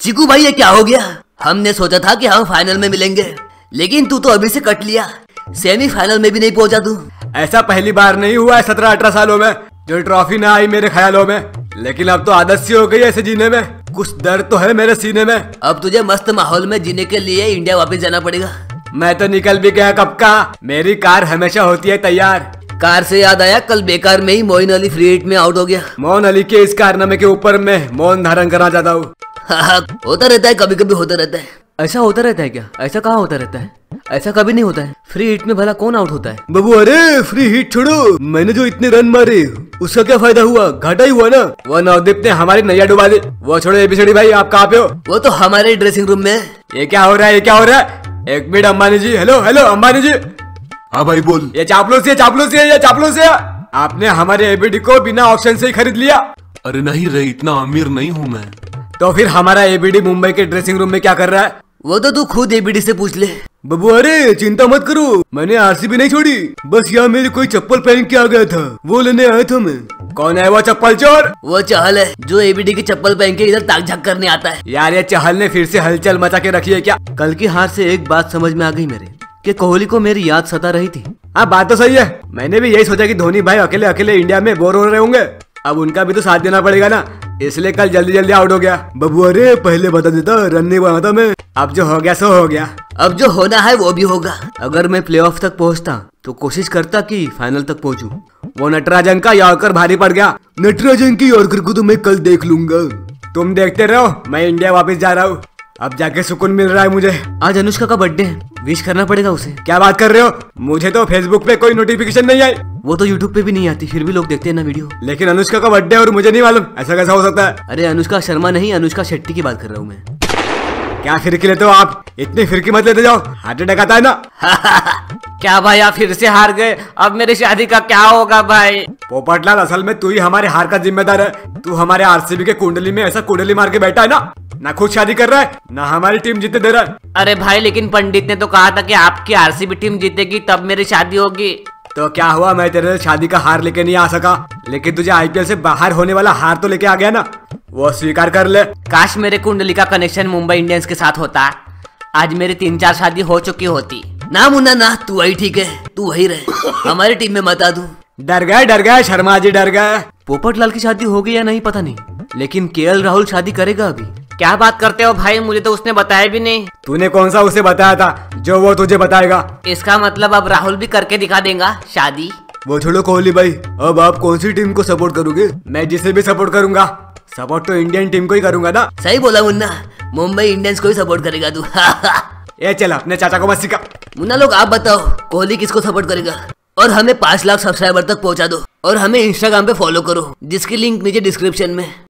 चिकू भाई ये क्या हो गया? हमने सोचा था कि हम फाइनल में मिलेंगे, लेकिन तू तो अभी से कट लिया। सेमीफाइनल में भी नहीं पहुंचा तू। ऐसा पहली बार नहीं हुआ है 17-18 सालों में जो ट्रॉफी ना आई मेरे ख्यालों में। लेकिन अब तो आदत सी हो गई ऐसे जीने में। कुछ दर्द तो है मेरे सीने में। अब तुझे मस्त माहौल में जीने के लिए इंडिया वापस जाना पड़ेगा। मैं तो निकल भी गया कब का। मेरी कार हमेशा होती है तैयार। कार से याद आया, कल बेकार में ही मोइन अली फ्री हिट में आउट हो गया। मोइन अली के इस कारनामे के ऊपर मैं मौन धारण करना चाहता हूँ। होता रहता है, कभी कभी होता रहता है। ऐसा होता रहता है क्या? ऐसा कहाँ होता रहता है? ऐसा कभी नहीं होता है। फ्री हिट में भला कौन आउट होता है? बाबू अरे फ्री हिट छोड़ो, मैंने जो इतने रन मारे उसका क्या फायदा हुआ? घाटा ही हुआ ना। वो नवदीप ने हमारी नैया डुबा दी। वो छोड़ो एबीसीडी भाई, आप कहाँ पे हो? वो तो हमारे ड्रेसिंग रूम में है। ये क्या हो रहा है? ये क्या हो रहा है? एक minute Ambani ji. Hello hello Ambani ji. हाँ भाई बोल। ये चापलूसी है, चापलूसी है, ये चापलूसी है। आपने हमारे एबीडी को बिना ऑप्शन से ही खरीद लिया। अरे नहीं रे, इतना अमीर नहीं हूँ मैं। तो फिर हमारा एबीडी मुंबई के ड्रेसिंग रूम में क्या कर रहा है? वो तो तू खुद एबीडी से पूछ ले। बबू अरे चिंता मत करो, मैंने आरसीबी नहीं छोड़ी। बस यहाँ मेरे कोई चप्पल पहन के आ गया था, वो लेने आया था मैं। कौन है वो चप्पल चोर? वो चहल है जो एबीडी की चप्पल पहन के इधर ताक झाक करने आता है। यार ये चहल ने फिर से हलचल मचा के रखी है क्या? कल की हार से एक बात समझ में आ गई मेरे, कि कोहली को मेरी याद सता रही थी। हाँ बात तो सही है। मैंने भी यही सोचा कि धोनी भाई अकेले अकेले इंडिया में बोर हो रहे होंगे। अब उनका भी तो साथ देना पड़ेगा ना, इसलिए कल जल्दी जल्दी आउट हो गया। बबू अरे पहले बता देता, रन नहीं बनाता मैं। अब जो हो गया सो हो गया। अब जो होना है वो भी होगा। अगर मैं प्लेऑफ तक पहुंचता तो कोशिश करता कि फाइनल तक पहुंचूं। वो नटराजन का यॉर्कर भारी पड़ गया। नटराजन की यॉर्कर को तो मैं कल देख लूंगा। तुम देखते रहो, मैं इंडिया वापस जा रहा हूँ। अब जाके सुकून मिल रहा है मुझे। आज अनुष्का का बर्थडे है, विश करना पड़ेगा उसे। क्या बात कर रहे हो? मुझे तो फेसबुक पे कोई नोटिफिकेशन नहीं आई। वो तो यूट्यूब पे भी नहीं आती, फिर भी लोग देखते हैं ना वीडियो। लेकिन अनुष्का का बर्थडे और मुझे नहीं मालूम, ऐसा कैसा हो सकता है? अरे अनुष्का शर्मा नहीं, अनुष्का शेट्टी की बात कर रहा हूँ मैं। क्या फिरकी लेते हो आप? इतनी फिरकी मत लेते जाओ, हार्ट अटैक आता है ना। क्या भाई आप फिर से हार गए? अब मेरी शादी का क्या होगा भाई? पोपटलाल असल में तू ही हमारे हार का जिम्मेदार है। तू हमारे आरसीबी के कुंडली में ऐसा कुंडली मार के बैठा है ना खुद शादी कर रहा है ना हमारी टीम जीतने दे रहा है। अरे भाई लेकिन पंडित ने तो कहा था कि आपकी आरसीबी टीम जीतेगी तब मेरी शादी होगी। तो क्या हुआ, मैं तेरे शादी का हार लेके नहीं आ सका, लेकिन तुझे आईपीएल से बाहर होने वाला हार तो लेके आ गया ना, वो स्वीकार कर ले। काश मेरे कुंडली का कनेक्शन मुंबई इंडियंस के साथ होता, आज मेरी 3-4 शादी हो चुकी होती। ना मुन्ना ना, तू वही ठीक है, तू वही रहे, हमारी टीम में मत आ तू। डर गए शर्मा जी, डर गए। पोपटलाल की शादी हो गई या नहीं पता नहीं, लेकिन केएल राहुल शादी करेगा अभी। क्या बात करते हो भाई, मुझे तो उसने बताया भी नहीं। तूने कौन सा उसे बताया था जो वो तुझे बताएगा? इसका मतलब अब राहुल भी करके दिखा देगा शादी। वो छोड़ो कोहली भाई, अब आप कौन सी टीम को सपोर्ट करोगे? मैं जिसे भी सपोर्ट करूंगा, सपोर्ट तो इंडियन टीम को ही करूंगा ना। सही बोला मुन्ना, मुंबई इंडियंस को ही सपोर्ट करेगा तू। ये चल अपने चाचा को मत सिखा। मुन्ना लोग आप बताओ, कोहली किसको सपोर्ट करेगा? और हमें 5 लाख सब्सक्राइबर तक पहुंचा दो, और हमें इंस्टाग्राम पे फॉलो करो, जिसकी लिंक नीचे डिस्क्रिप्शन में।